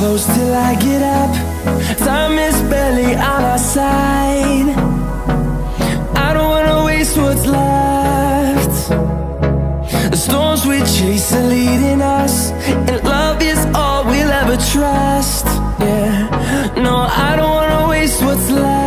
close till I get up. Time is barely on our side. I don't wanna waste what's left. The storms we chase are leading us, and love is all we'll ever trust. Yeah, no, I don't wanna waste what's left.